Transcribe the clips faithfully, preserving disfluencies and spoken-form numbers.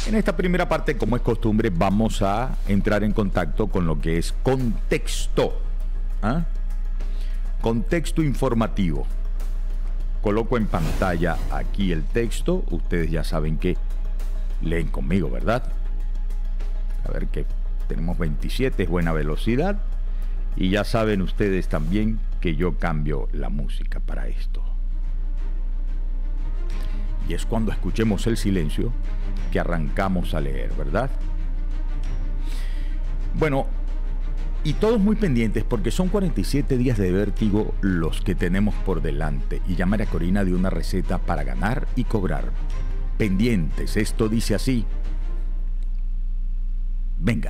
En esta primera parte, como es costumbre, vamos a entrar en contacto con lo que es contexto. ¿Ah? Contexto informativo. Coloco en pantalla aquí el texto. Ustedes ya saben que leen conmigo, ¿verdad? A ver que tenemos veintisiete, es buena velocidad. Y ya saben ustedes también que yo cambio la música para esto. Y es cuando escuchemos el silencio que arrancamos a leer, ¿verdad? Bueno, y todos muy pendientes porque son cuarenta y siete días de vértigo los que tenemos por delante. Y ya María Corina dio una receta para ganar y cobrar. Pendientes, esto dice así. Venga.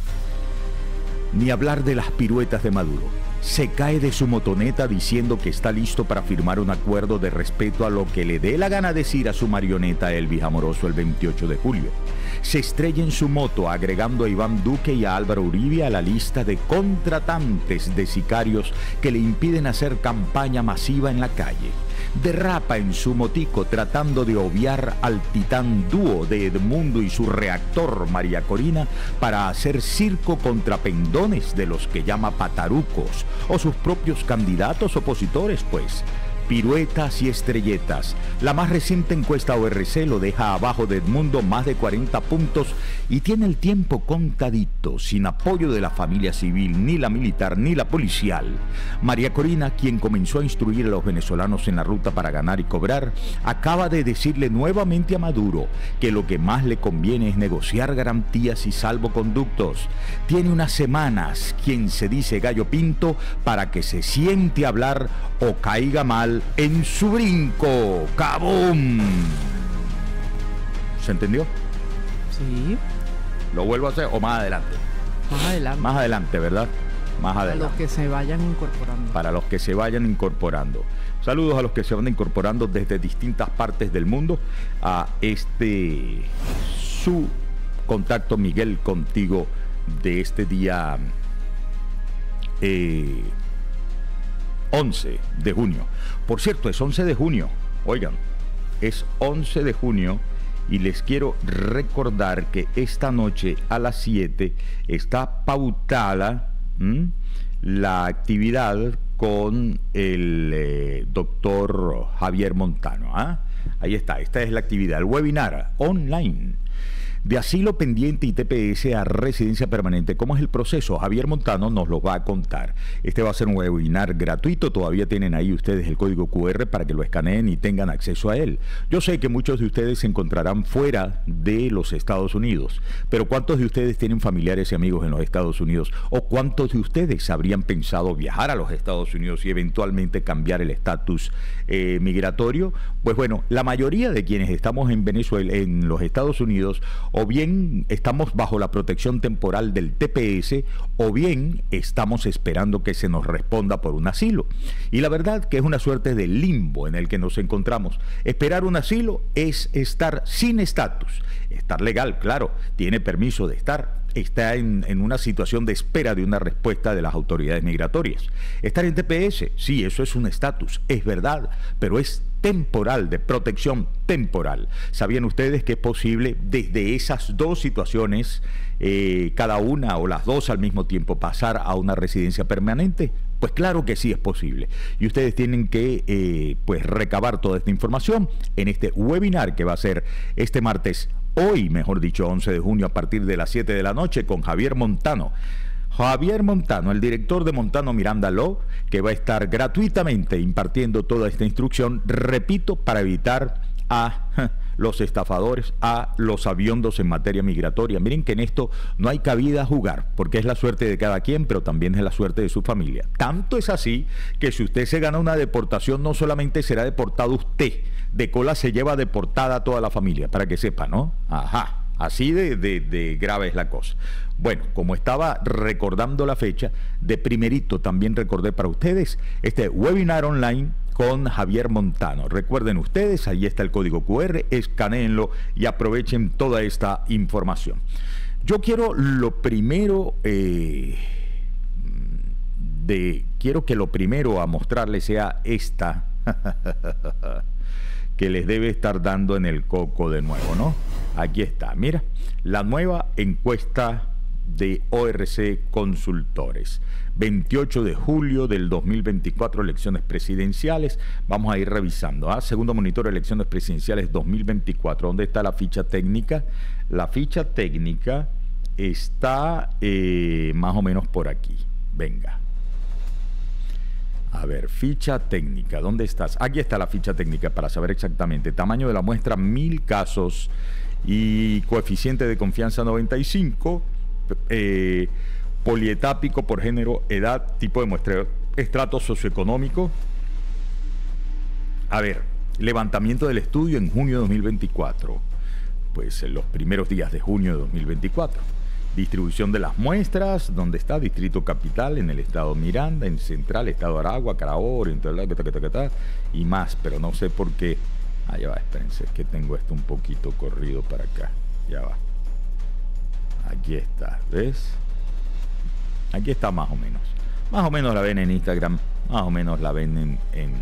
Ni hablar de las piruetas de Maduro. Se cae de su motoneta diciendo que está listo para firmar un acuerdo de respeto a lo que le dé la gana decir a su marioneta Elvis Amoroso el veintiocho de julio. Se estrella en su moto agregando a Iván Duque y a Álvaro Uribe a la lista de contratantes de sicarios que le impiden hacer campaña masiva en la calle. Derrapa en su motico tratando de obviar al titán dúo de Edmundo y su reactor María Corina para hacer circo contra pendones de los que llama patarucos o sus propios candidatos opositores, pues. Piruetas y estrelletas. La más reciente encuesta O R C lo deja abajo de Edmundo más de cuarenta puntos y tiene el tiempo contadito, sin apoyo de la familia civil, ni la militar, ni la policial. María Corina, quien comenzó a instruir a los venezolanos en la ruta para ganar y cobrar, acaba de decirle nuevamente a Maduro que lo que más le conviene es negociar garantías y salvoconductos. Tiene unas semanas, quien se dice Gallo Pinto, para que se siente a hablar o caiga mal en su brinco. ¡Cabum! ¿Se entendió? Sí. ¿Lo vuelvo a hacer o más adelante? Más adelante. Más adelante, ¿verdad? Más Para adelante. los que se vayan incorporando. Para los que se vayan incorporando. Saludos a los que se van incorporando desde distintas partes del mundo a este su contacto Miguel contigo de este día eh, once de junio. Por cierto, es once de junio. Oigan, es once de junio y les quiero recordar que esta noche a las siete está pautada ¿m? la actividad con el eh, doctor Javier Montano. ¿ah? Ahí está, esta es la actividad, el webinar online. De asilo pendiente y T P S a residencia permanente. ¿Cómo es el proceso? Javier Montano nos lo va a contar. Este va a ser un webinar gratuito. Todavía tienen ahí ustedes el código Q R para que lo escaneen y tengan acceso a él. Yo sé que muchos de ustedes se encontrarán fuera de los Estados Unidos, pero ¿cuántos de ustedes tienen familiares y amigos en los Estados Unidos? ¿O cuántos de ustedes habrían pensado viajar a los Estados Unidos y eventualmente cambiar el estatus eh, migratorio? Pues bueno, la mayoría de quienes estamos en Venezuela, en los Estados Unidos, o bien estamos bajo la protección temporal del T P S, o bien estamos esperando que se nos responda por un asilo. Y la verdad que es una suerte de limbo en el que nos encontramos. Esperar un asilo es estar sin estatus. Estar legal, claro, tiene permiso de estar, está en, en una situación de espera de una respuesta de las autoridades migratorias. Estar en T P S, sí, eso es un estatus, es verdad, pero es temporal, de protección temporal. ¿Sabían ustedes que es posible desde esas dos situaciones, eh, cada una o las dos al mismo tiempo, pasar a una residencia permanente? Pues claro que sí es posible. Y ustedes tienen que eh, pues recabar toda esta información en este webinar que va a ser este martes, hoy, mejor dicho, once de junio, a partir de las siete de la noche, con Javier Montano. Javier Montano, el director de Montano Miranda Law, que va a estar gratuitamente impartiendo toda esta instrucción, repito, para evitar a los estafadores, a los aviondos en materia migratoria. Miren que en esto no hay cabida a jugar, porque es la suerte de cada quien, pero también es la suerte de su familia. Tanto es así que si usted se gana una deportación, no solamente será deportado usted, de cola se lleva deportada a toda la familia, para que sepa, ¿no? Ajá. Así de, de, de grave es la cosa. Bueno, como estaba recordando la fecha, de primerito también recordé para ustedes este webinar online con Javier Montano. Recuerden ustedes, ahí está el código Q R, escanéenlo y aprovechen toda esta información. Yo quiero lo primero, eh, de, quiero que lo primero a mostrarles sea esta, que les debe estar dando en el coco de nuevo, ¿no? Aquí está, mira, la nueva encuesta de O R C Consultores. veintiocho de julio del dos mil veinticuatro, elecciones presidenciales. Vamos a ir revisando. ¿ah? Segundo monitor, elecciones presidenciales dos mil veinticuatro. ¿Dónde está la ficha técnica? La ficha técnica está eh, más o menos por aquí. Venga. A ver, ficha técnica, ¿dónde estás? Aquí está la ficha técnica para saber exactamente. Tamaño de la muestra, mil casos y coeficiente de confianza noventa y cinco. Eh, polietápico por género, edad, tipo de muestreo, estrato socioeconómico. A ver, levantamiento del estudio en junio de dos mil veinticuatro. Pues en los primeros días de junio de dos mil veinticuatro. Distribución de las muestras, ¿dónde está? Distrito Capital, en el estado Miranda, en Central, estado Aragua, Carabobo, y más, pero no sé por qué. Ah, ya va, espérense, es que tengo esto un poquito corrido para acá. Ya va. Aquí está, ¿ves? Aquí está más o menos. Más o menos la ven en Instagram, más o menos la ven en... en,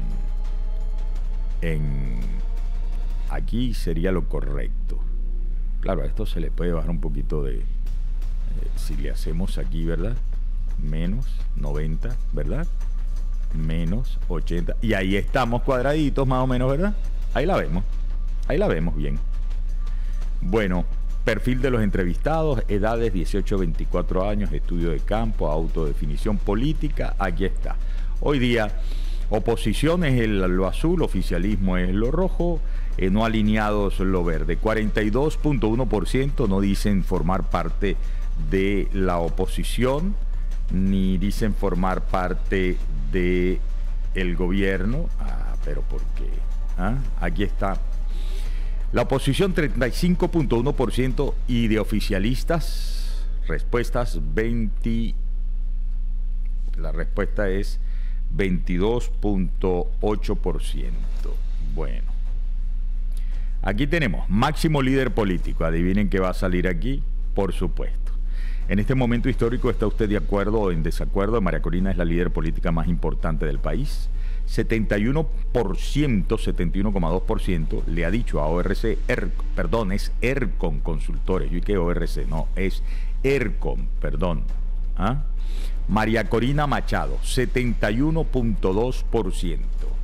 en aquí sería lo correcto. Claro, a esto se le puede bajar un poquito de... si le hacemos aquí, ¿verdad? Menos noventa, ¿verdad? Menos ochenta. Y ahí estamos cuadraditos más o menos, ¿verdad? Ahí la vemos. Ahí la vemos bien. Bueno, perfil de los entrevistados, edades dieciocho a veinticuatro años, estudio de campo, autodefinición política. Aquí está. Hoy día, oposición es el, lo azul, oficialismo es lo rojo, eh, no alineados lo verde. cuarenta y dos punto uno por ciento no dicen formar parte de la oposición, ni dicen formar parte de el gobierno. Ah, pero ¿por qué? ¿Ah? Aquí está. La oposición treinta y cinco punto uno por ciento y de oficialistas, respuestas veinte. La respuesta es veintidós punto ocho por ciento. Bueno. Aquí tenemos máximo líder político. Adivinen qué va a salir aquí. Por supuesto. En este momento histórico, ¿está usted de acuerdo o en desacuerdo? María Corina es la líder política más importante del país. setenta y uno por ciento, setenta y uno coma dos por ciento le ha dicho a O R C, er, perdón, es ERCOM Consultores. Yo y que O R C, no, es ERCOM, perdón. ¿Ah? María Corina Machado, setenta y uno punto dos por ciento.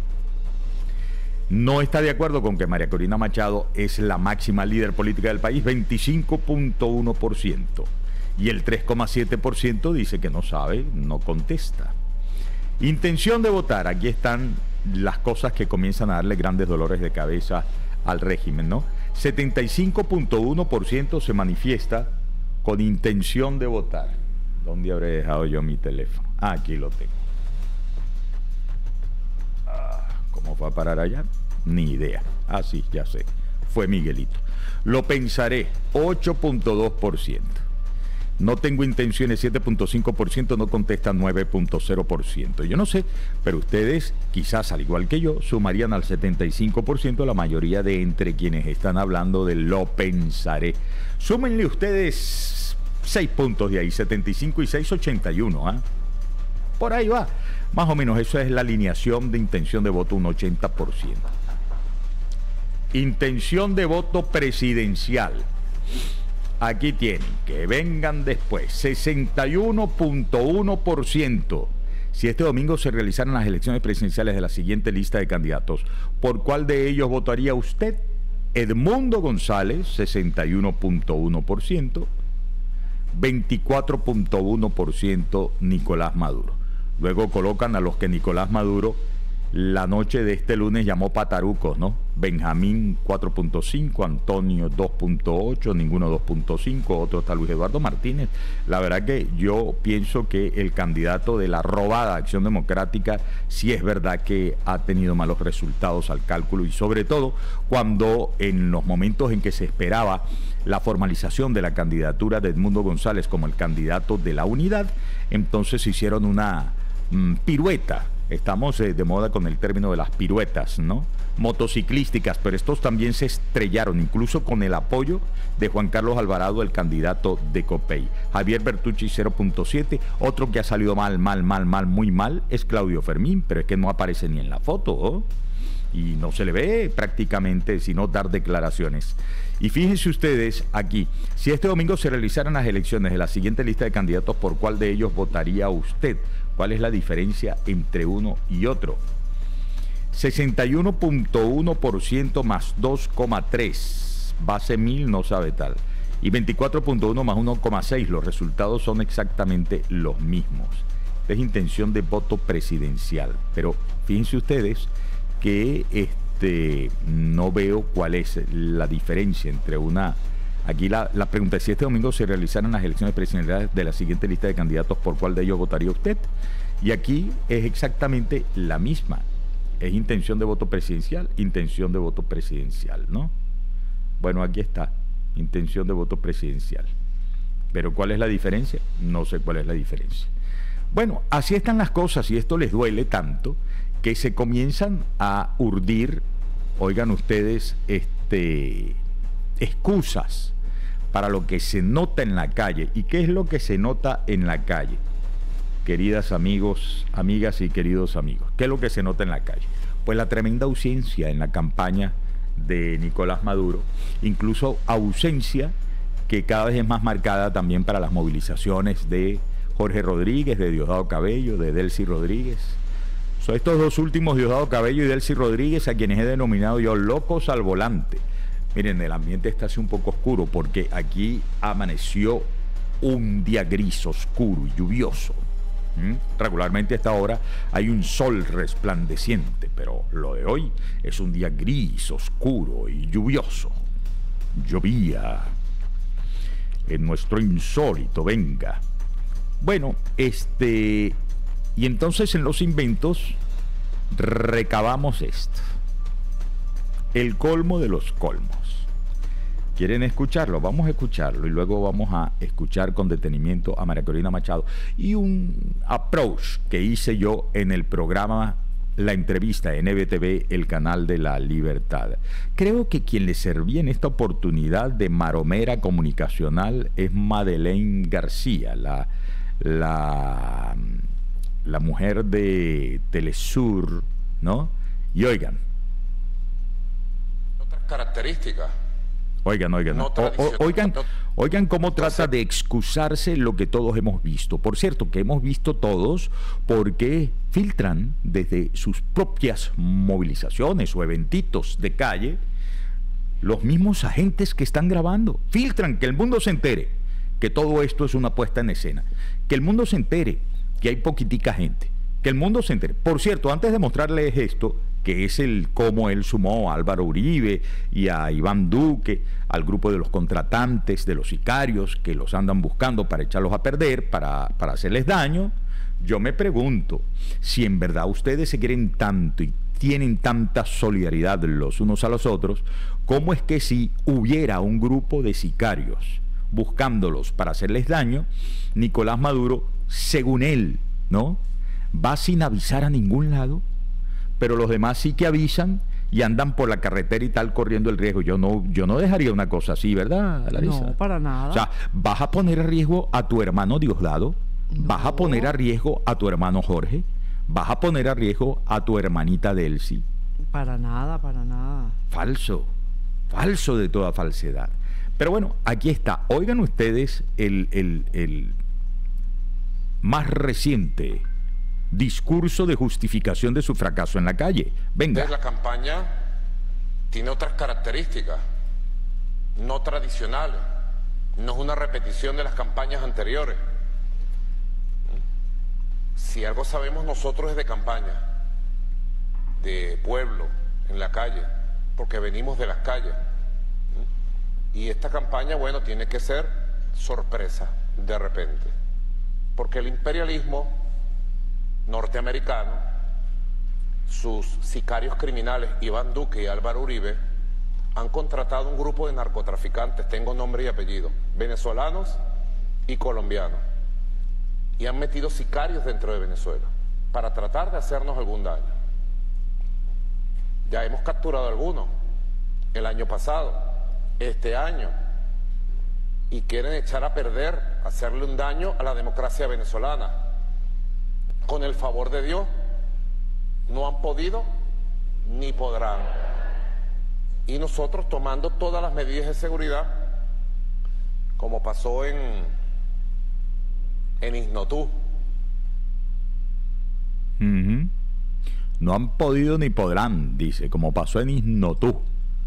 No está de acuerdo con que María Corina Machado es la máxima líder política del país, veinticinco punto uno por ciento. Y el tres coma siete por ciento dice que no sabe, no contesta. Intención de votar, aquí están las cosas que comienzan a darle grandes dolores de cabeza al régimen, ¿no? setenta y cinco punto uno por ciento se manifiesta con intención de votar. ¿Dónde habré dejado yo mi teléfono? Ah, aquí lo tengo. Ah, ¿cómo fue a parar allá? Ni idea. Ah, sí, ya sé. Fue Miguelito. Lo pensaré, ocho punto dos por ciento. No tengo intenciones, siete punto cinco por ciento, no contestan nueve punto cero por ciento. Yo no sé, pero ustedes, quizás al igual que yo, sumarían al setenta y cinco por ciento la mayoría de entre quienes están hablando de lo pensaré. Súmenle ustedes seis puntos de ahí, setenta y cinco y seis, ochenta y uno. ¿eh? Por ahí va. Más o menos, eso es la alineación de intención de voto, un ochenta por ciento. Intención de voto presidencial. Aquí tienen, que vengan después, sesenta y uno punto uno por ciento. Si este domingo se realizaran las elecciones presidenciales de la siguiente lista de candidatos, ¿por cuál de ellos votaría usted? Edmundo González, sesenta y uno punto uno por ciento. veinticuatro punto uno por ciento Nicolás Maduro. Luego colocan a los que Nicolás Maduro la noche de este lunes llamó patarucos, ¿no? Benjamín cuatro punto cinco, Antonio dos punto ocho, ninguno dos punto cinco, otro está Luis Eduardo Martínez. La verdad que yo pienso que el candidato de la robada Acción Democrática sí es verdad que ha tenido malos resultados al cálculo y sobre todo cuando en los momentos en que se esperaba la formalización de la candidatura de Edmundo González como el candidato de la unidad, entonces hicieron una mmm, pirueta. Estamos eh, de moda con el término de las piruetas, ¿no? Motociclísticas, pero estos también se estrellaron, incluso con el apoyo de Juan Carlos Alvarado, el candidato de Copey. Javier Bertucci, cero punto siete. Otro que ha salido mal, mal, mal, mal, muy mal, es Claudio Fermín, pero es que no aparece ni en la foto, ¿oh? y no se le ve prácticamente sino dar declaraciones. Y fíjense ustedes aquí, si este domingo se realizaran las elecciones de la siguiente lista de candidatos, ¿por cuál de ellos votaría usted? ¿Cuál es la diferencia entre uno y otro? sesenta y uno punto uno por ciento más dos coma tres, base mil no sabe tal, y veinticuatro punto uno más uno coma seis, los resultados son exactamente los mismos. Es intención de voto presidencial, pero fíjense ustedes que este, no veo cuál es la diferencia entre una... Aquí la, la pregunta es si este domingo se realizaran las elecciones presidenciales de la siguiente lista de candidatos, ¿por cuál de ellos votaría usted? Y aquí es exactamente la misma. Es intención de voto presidencial, intención de voto presidencial, ¿no? Bueno, aquí está, intención de voto presidencial. Pero ¿cuál es la diferencia? No sé cuál es la diferencia. Bueno, así están las cosas y esto les duele tanto que se comienzan a urdir, oigan ustedes, este, excusas para lo que se nota en la calle. ¿Y qué es lo que se nota en la calle? Queridas amigos, amigas y queridos amigos, ¿qué es lo que se nota en la calle? Pues la tremenda ausencia en la campaña de Nicolás Maduro, incluso ausencia que cada vez es más marcada también para las movilizaciones de Jorge Rodríguez, de Diosdado Cabello, de Delcy Rodríguez. Son estos dos últimos, Diosdado Cabello y Delcy Rodríguez, a quienes he denominado yo locos al volante. Miren, el ambiente está así un poco oscuro porque aquí amaneció un día gris, oscuro y lluvioso. ¿Mm? Regularmente a esta hora hay un sol resplandeciente, pero lo de hoy es un día gris, oscuro y lluvioso. Llovía en nuestro insólito, venga. Bueno, este... Y entonces en los inventos recabamos esto. El colmo de los colmos. ¿Quieren escucharlo? Vamos a escucharlo y luego vamos a escuchar con detenimiento a María Corina Machado y un approach que hice yo en el programa La Entrevista en N B T V, el canal de la libertad. Creo que quien le servía en esta oportunidad de maromera comunicacional es Madeleine García, la, la, la mujer de Telesur, ¿no? Y oigan. Otras características. Oigan, oigan, no o, o, oigan, oigan cómo trata de excusarse lo que todos hemos visto. Por cierto, que hemos visto todos porque filtran desde sus propias movilizaciones o eventitos de calle los mismos agentes que están grabando. Filtran, que el mundo se entere que todo esto es una puesta en escena. Que el mundo se entere que hay poquitica gente. Que el mundo se entere. Por cierto, antes de mostrarles esto, que es el cómo él sumó a Álvaro Uribe y a Iván Duque, al grupo de los contratantes, de los sicarios, que los andan buscando para echarlos a perder, para, para hacerles daño, yo me pregunto, si en verdad ustedes se quieren tanto y tienen tanta solidaridad los unos a los otros, ¿cómo es que si hubiera un grupo de sicarios buscándolos para hacerles daño, Nicolás Maduro, según él, ¿no?, va sin avisar a ningún lado, pero los demás sí que avisan y andan por la carretera y tal corriendo el riesgo? Yo no, yo no dejaría una cosa así, ¿verdad, Larisa? No, para nada. O sea, ¿vas a poner a riesgo a tu hermano Diosdado? No. ¿Vas a poner a riesgo a tu hermano Jorge? ¿Vas a poner a riesgo a tu hermanita Delcy? Para nada, para nada. Falso, falso de toda falsedad. Pero bueno, aquí está. Oigan ustedes el, el, el más reciente discurso de justificación de su fracaso en la calle. Venga. La campaña tiene otras características no tradicionales, no es una repetición de las campañas anteriores. Si algo sabemos nosotros es de campaña, de pueblo, en la calle, porque venimos de las calles. Y esta campaña, bueno, tiene que ser sorpresa, de repente, porque el imperialismo norteamericano, sus sicarios criminales Iván Duque y Álvaro Uribe, han contratado un grupo de narcotraficantes, tengo nombre y apellido, venezolanos y colombianos, y han metido sicarios dentro de Venezuela para tratar de hacernos algún daño. Ya hemos capturado algunos el año pasado, este año, y quieren echar a perder, hacerle un daño a la democracia venezolana. Con el favor de Dios, no han podido ni podrán. Y nosotros tomando todas las medidas de seguridad, como pasó en, en Isnotú. Uh-huh. No han podido ni podrán, dice, como pasó en Isnotú.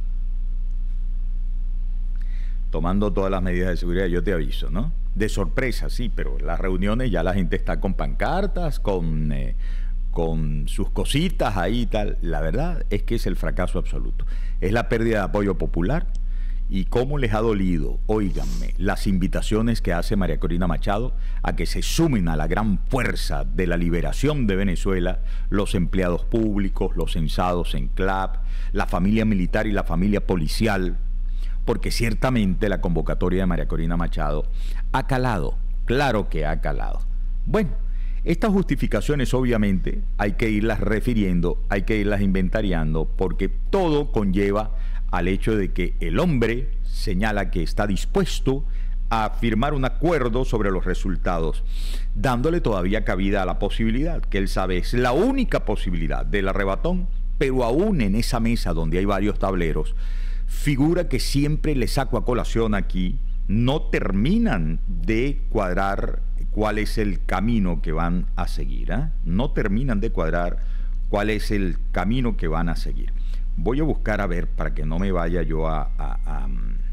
Tomando todas las medidas de seguridad, yo te aviso, ¿no? De sorpresa, sí, pero las reuniones ya la gente está con pancartas, con, eh, con sus cositas ahí y tal. La verdad es que es el fracaso absoluto. Es la pérdida de apoyo popular. Y cómo les ha dolido, óiganme, las invitaciones que hace María Corina Machado a que se sumen a la gran fuerza de la liberación de Venezuela, los empleados públicos, los censados en C L A P, la familia militar y la familia policial, porque ciertamente la convocatoria de María Corina Machado ha calado, claro que ha calado. Bueno, estas justificaciones obviamente hay que irlas refiriendo, hay que irlas inventariando, porque todo conlleva al hecho de que el hombre señala que está dispuesto a firmar un acuerdo sobre los resultados, dándole todavía cabida a la posibilidad, que él sabe es la única posibilidad del arrebatón, pero aún en esa mesa donde hay varios tableros, figura que siempre le saco a colación aquí, no terminan de cuadrar cuál es el camino que van a seguir, ¿eh? No terminan de cuadrar cuál es el camino que van a seguir. Voy a buscar a ver para que no me vaya yo a, a, a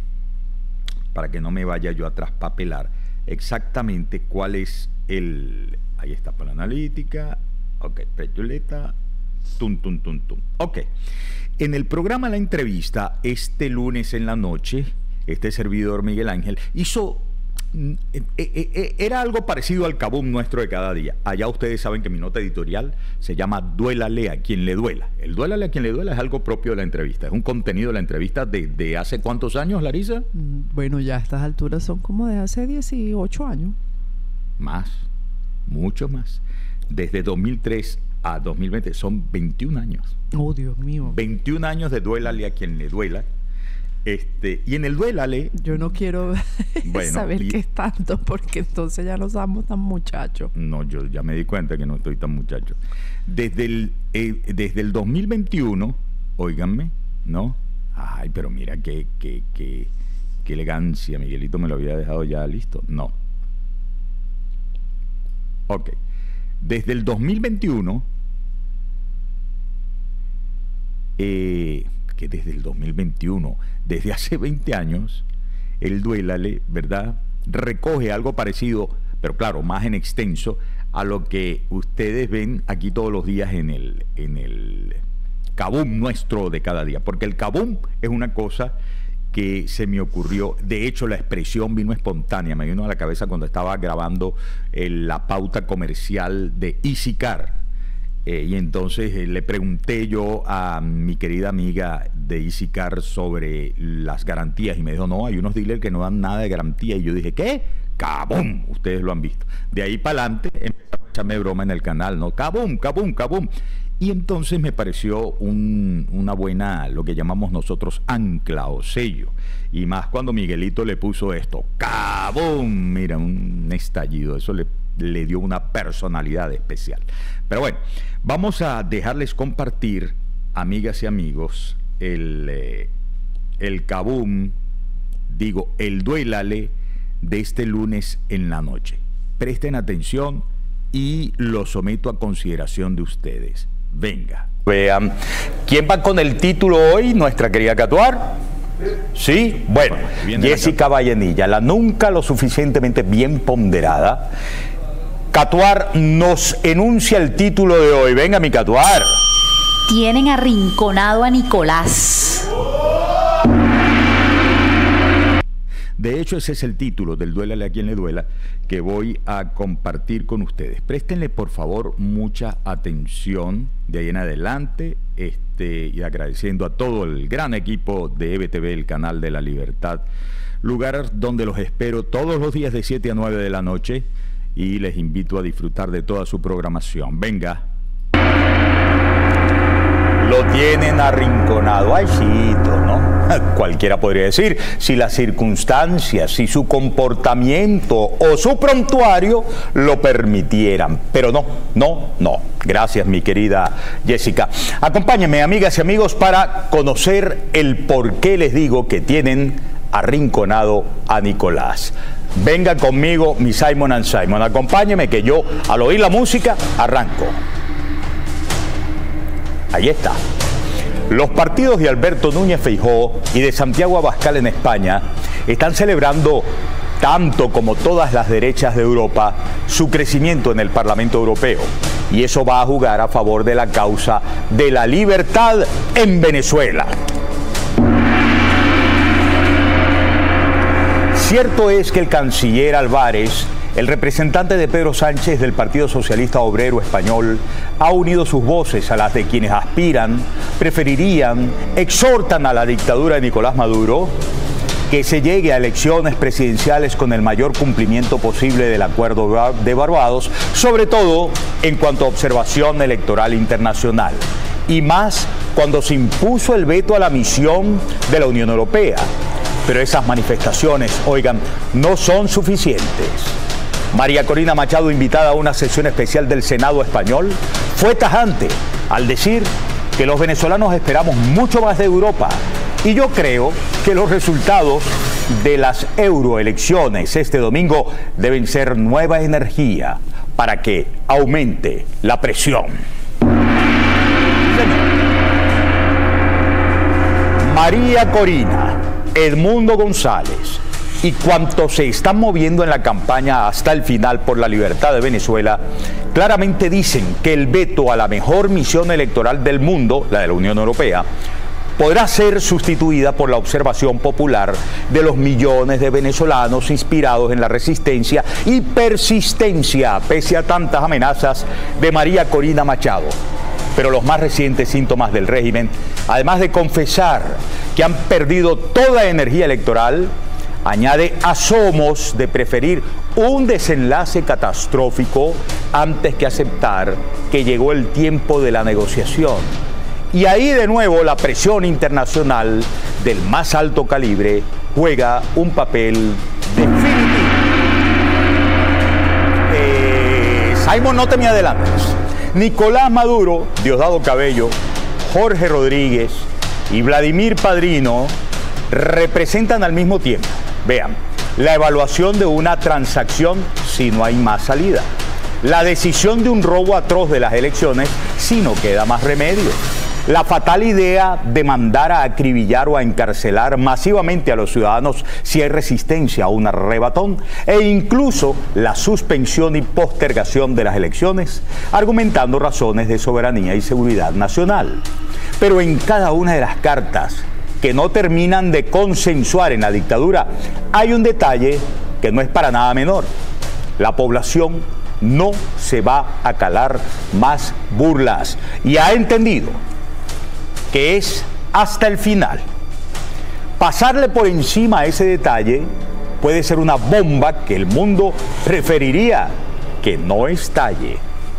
para que no me vaya yo a traspapelar exactamente cuál es el, ahí está para la analítica, ok, prechuleta, tum, tum, tum, tum, ok. En el programa La Entrevista, este lunes en la noche, este servidor Miguel Ángel hizo, eh, eh, era algo parecido al Kabum nuestro de cada día. Allá ustedes saben que mi nota editorial se llama Duélale a quien le duela. El Duélale a quien le duela es algo propio de la entrevista, es un contenido de la entrevista de, de hace ¿cuántos años, Larisa? Bueno, ya a estas alturas son como de hace dieciocho años. Más, mucho más. Desde dos mil tres a dos mil veinte son veintiún años. Oh, Dios mío. veintiún años de Duélale a quien le duela. Este, y en el Duélale... Yo no quiero bueno, saber y, qué es tanto, porque entonces ya no somos tan muchachos. No, yo ya me di cuenta que no estoy tan muchacho. Desde el, eh, desde el dos mil veintiuno, óiganme, ¿no? Ay, pero mira qué, qué, qué, qué elegancia, Miguelito me lo había dejado ya listo. No. Ok. Desde el dos mil veintiuno, eh... que desde el dos mil veintiuno, desde hace veinte años, el Duélale, ¿verdad?, recoge algo parecido, pero claro, más en extenso, a lo que ustedes ven aquí todos los días en el, en el Kabum nuestro de cada día. Porque el Kabum es una cosa que se me ocurrió, de hecho la expresión vino espontánea, me vino a la cabeza cuando estaba grabando el, la pauta comercial de EasyCar. Eh, y entonces eh, le pregunté yo a mi querida amiga de EasyCar sobre las garantías y me dijo, no, hay unos dealers que no dan nada de garantía. Y yo dije, ¿qué? ¡Kabum! Ustedes lo han visto. De ahí para adelante empezaron a echarme broma en el canal, ¿no? ¡Kabum! ¡Kabum! ¡Kabum! Y entonces me pareció un, una buena, lo que llamamos nosotros ancla o sello. Y más cuando Miguelito le puso esto, ¡Kabum! Mira, un estallido, eso le le dio una personalidad especial. Pero bueno, vamos a dejarles compartir, amigas y amigos, el, eh, el Kabum, digo, el Duélale de este lunes en la noche. Presten atención y lo someto a consideración de ustedes. Venga. Vean, ¿quién va con el título hoy? Nuestra querida Catuar. Sí, bueno, Jessica Vallenilla, la nunca lo suficientemente bien ponderada. Catuar nos enuncia el título de hoy. Venga, mi Catuar. Tienen arrinconado a Nicolás. De hecho, ese es el título del Duélale a quien le duela que voy a compartir con ustedes. Préstenle, por favor, mucha atención de ahí en adelante, este, y agradeciendo a todo el gran equipo de E B T V, el canal de la Libertad, lugar donde los espero todos los días de siete a nueve de la noche. Y les invito a disfrutar de toda su programación. Venga. Lo tienen arrinconado. Ay, sí, ¿no? Cualquiera podría decir, si las circunstancias, si su comportamiento o su prontuario lo permitieran. Pero no, no, no. Gracias, mi querida Jessica. Acompáñenme, amigas y amigos, para conocer el por qué les digo que tienen arrinconado a Nicolás. Venga conmigo, mi Simon and Simon. Acompáñeme que yo, al oír la música, arranco. Ahí está. Los partidos de Alberto Núñez Feijóo y de Santiago Abascal en España están celebrando, tanto como todas las derechas de Europa, su crecimiento en el Parlamento Europeo. Y eso va a jugar a favor de la causa de la libertad en Venezuela. Cierto es que el canciller Álvarez, el representante de Pedro Sánchez del Partido Socialista Obrero Español, ha unido sus voces a las de quienes aspiran, preferirían, exhortan a la dictadura de Nicolás Maduro que se llegue a elecciones presidenciales con el mayor cumplimiento posible del Acuerdo de Barbados, sobre todo en cuanto a observación electoral internacional. Y más cuando se impuso el veto a la misión de la Unión Europea. Pero esas manifestaciones, oigan, no son suficientes. María Corina Machado, invitada a una sesión especial del Senado español, fue tajante al decir que los venezolanos esperamos mucho más de Europa. Y yo creo que los resultados de las euroelecciones este domingo deben ser nueva energía para que aumente la presión. María Corina, Edmundo González y cuantos se están moviendo en la campaña hasta el final por la libertad de Venezuela, claramente dicen que el veto a la mejor misión electoral del mundo, la de la Unión Europea, podrá ser sustituida por la observación popular de los millones de venezolanos inspirados en la resistencia y persistencia, pese a tantas amenazas de María Corina Machado. Pero los más recientes síntomas del régimen, además de confesar que han perdido toda energía electoral, añade asomos de preferir un desenlace catastrófico antes que aceptar que llegó el tiempo de la negociación. Y ahí de nuevo la presión internacional del más alto calibre juega un papel definitivo. Eh, Simon, no te me adelantes. Nicolás Maduro, Diosdado Cabello, Jorge Rodríguez y Vladimir Padrino representan al mismo tiempo, vean, la evaluación de una transacción si no hay más salida, la decisión de un robo atroz de las elecciones si no queda más remedio, la fatal idea de mandar a acribillar o a encarcelar masivamente a los ciudadanos si hay resistencia a un arrebatón, e incluso la suspensión y postergación de las elecciones, argumentando razones de soberanía y seguridad nacional. Pero en cada una de las cartas que no terminan de consensuar en la dictadura, hay un detalle que no es para nada menor. La población no se va a calar más burlas y ha entendido que es hasta el final. Pasarle por encima a ese detalle puede ser una bomba que el mundo preferiría que no estalle.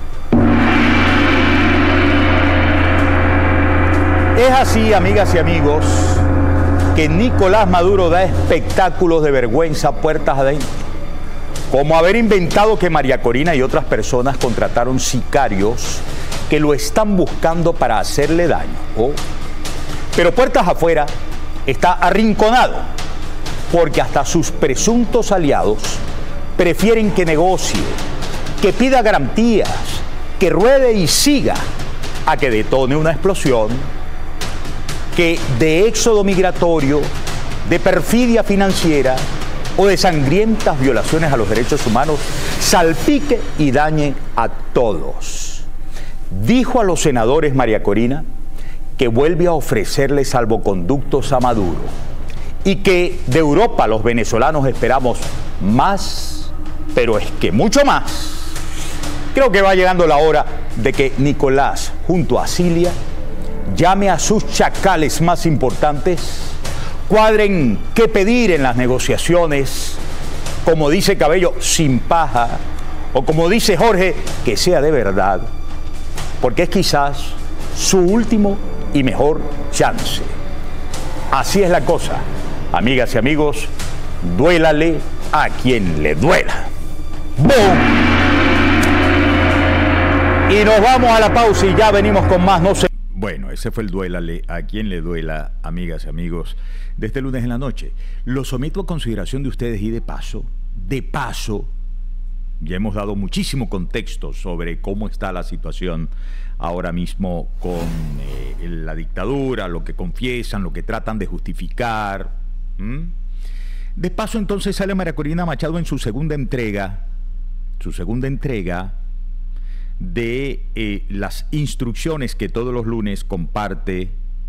Es así, amigas y amigos, que Nicolás Maduro da espectáculos de vergüenza puertas adentro, como haber inventado que María Corina y otras personas contrataron sicarios que lo están buscando para hacerle daño. Oh. Pero puertas afuera está arrinconado, porque hasta sus presuntos aliados prefieren que negocie, que pida garantías, que ruede y siga, a que detone una explosión, que de éxodo migratorio, de perfidia financiera o de sangrientas violaciones a los derechos humanos salpique y dañe a todos. Dijo a los senadores María Corina que vuelve a ofrecerle salvoconductos a Maduro y que de Europa los venezolanos esperamos más, pero es que mucho más. Creo que va llegando la hora de que Nicolás, junto a Cilia, llame a sus chacales más importantes, cuadren qué pedir en las negociaciones, como dice Cabello, sin paja, o como dice Jorge, que sea de verdad, porque es quizás su último y mejor chance. Así es la cosa. Amigas y amigos, duélale a quien le duela. ¡Bum! Y nos vamos a la pausa y ya venimos con más. No sé. Bueno, ese fue el duélale a quien le duela, amigas y amigos, de este lunes en la noche. Lo someto a consideración de ustedes y de paso, de paso, ya hemos dado muchísimo contexto sobre cómo está la situación ahora mismo con eh, la dictadura, lo que confiesan, lo que tratan de justificar. ¿Mm? De paso, entonces sale María Corina Machado en su segunda entrega, su segunda entrega de eh, las instrucciones que todos los lunes comparte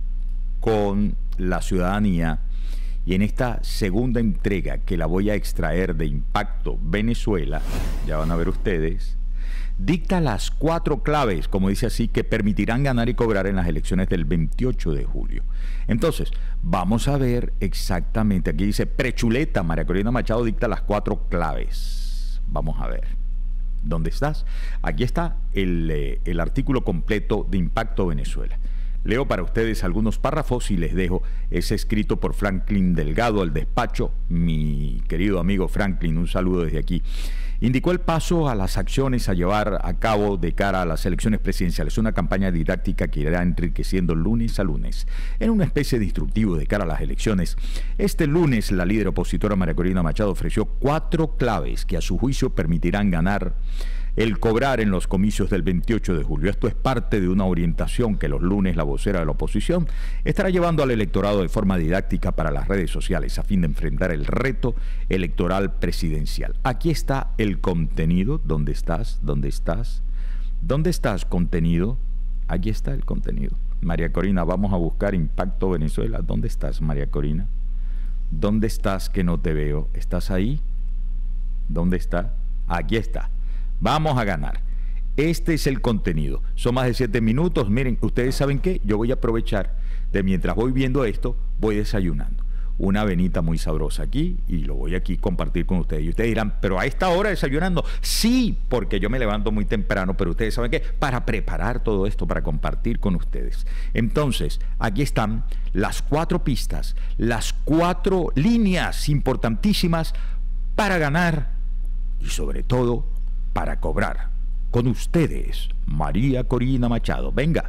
con la ciudadanía. Y en esta segunda entrega, que la voy a extraer de Impacto Venezuela, ya van a ver ustedes, dicta las cuatro claves, como dice así, que permitirán ganar y cobrar en las elecciones del veintiocho de julio. Entonces, vamos a ver exactamente, aquí dice prechuleta, María Corina Machado dicta las cuatro claves. Vamos a ver. ¿Dónde estás? Aquí está el, eh, el artículo completo de Impacto Venezuela. Leo para ustedes algunos párrafos y les dejo. Es escrito por Franklin Delgado, el despacho. Mi querido amigo Franklin, un saludo desde aquí. Indicó el paso a las acciones a llevar a cabo de cara a las elecciones presidenciales. Una campaña didáctica que irá enriqueciendo lunes a lunes en una especie de instructivo de cara a las elecciones. Este lunes la líder opositora María Corina Machado ofreció cuatro claves que a su juicio permitirán ganar el cobrar en los comicios del veintiocho de julio. Esto es parte de una orientación que los lunes la vocera de la oposición estará llevando al electorado de forma didáctica para las redes sociales a fin de enfrentar el reto electoral presidencial. Aquí está el contenido. ¿Dónde estás? ¿Dónde estás? ¿Dónde estás, contenido? Aquí está el contenido. María Corina, vamos a buscar Impacto Venezuela. ¿Dónde estás, María Corina? ¿Dónde estás que no te veo? ¿Estás ahí? ¿Dónde está? Aquí está. Vamos a ganar. Este es el contenido. Son más de siete minutos. Miren, ustedes saben qué, yo voy a aprovechar de mientras voy viendo esto, voy desayunando. Una avenita muy sabrosa aquí y lo voy aquí a compartir con ustedes. Y ustedes dirán, pero a esta hora desayunando. Sí, porque yo me levanto muy temprano, pero ustedes saben qué, para preparar todo esto, para compartir con ustedes. Entonces, aquí están las cuatro pistas, las cuatro líneas importantísimas para ganar y sobre todo para cobrar. Con ustedes, María Corina Machado. Venga.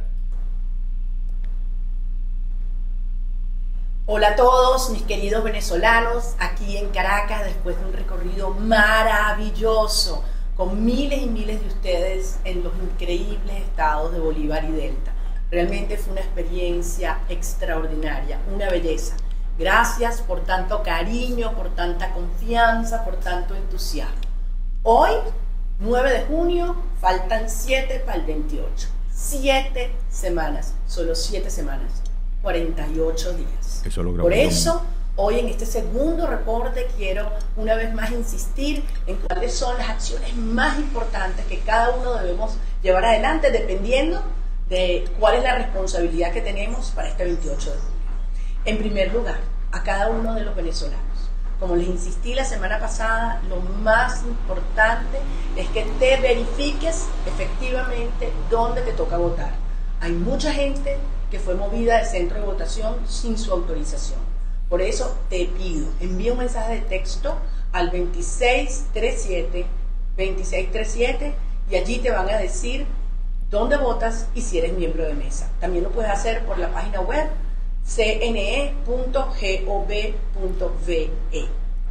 Hola a todos mis queridos venezolanos, aquí en Caracas, después de un recorrido maravilloso, con miles y miles de ustedes en los increíbles estados de Bolívar y Delta. Realmente fue una experiencia extraordinaria, una belleza. Gracias por tanto cariño, por tanta confianza, por tanto entusiasmo. Hoy, nueve de junio, faltan siete para el veintiocho. Siete semanas, solo siete semanas, cuarenta y ocho días. Eso lo Por eso, hoy en este segundo reporte quiero una vez más insistir en cuáles son las acciones más importantes que cada uno debemos llevar adelante dependiendo de cuál es la responsabilidad que tenemos para este veintiocho de julio. En primer lugar, a cada uno de los venezolanos. Como les insistí la semana pasada, lo más importante es que te verifiques efectivamente dónde te toca votar. Hay mucha gente que fue movida del centro de votación sin su autorización. Por eso te pido, envía un mensaje de texto al veintiséis treinta y siete, veintiséis treinta y siete y allí te van a decir dónde votas y si eres miembro de mesa. También lo puedes hacer por la página web c n e punto gov punto v e.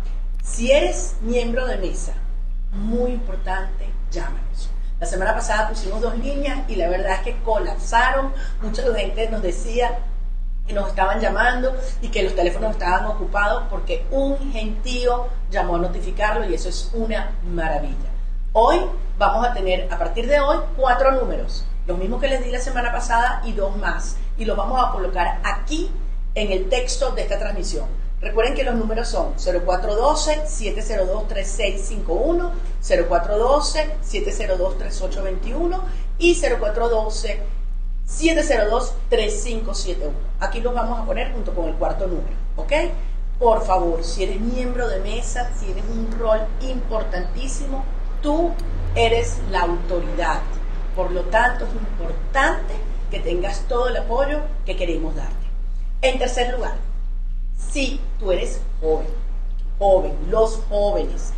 Si eres miembro de mesa, muy importante, llámanos. La semana pasada pusimos dos líneas y la verdad es que colapsaron. Mucha gente nos decía que nos estaban llamando y que los teléfonos estaban ocupados porque un gentío llamó a notificarlo y eso es una maravilla. Hoy vamos a tener, a partir de hoy, cuatro números, los mismos que les di la semana pasada y dos más, y los vamos a colocar aquí en el texto de esta transmisión. Recuerden que los números son cero cuatro uno dos, siete cero dos, tres seis cinco uno, cero cuatro uno dos, siete cero dos, tres ocho dos uno y cero cuatro uno dos, siete cero dos, tres cinco siete uno. Aquí los vamos a poner junto con el cuarto número, ¿ok? Por favor, si eres miembro de mesa, tienes un rol importantísimo, tú eres la autoridad. Por lo tanto, es importante que tengas todo el apoyo que queremos darte. En tercer lugar, Si tú eres joven, joven, los jóvenes,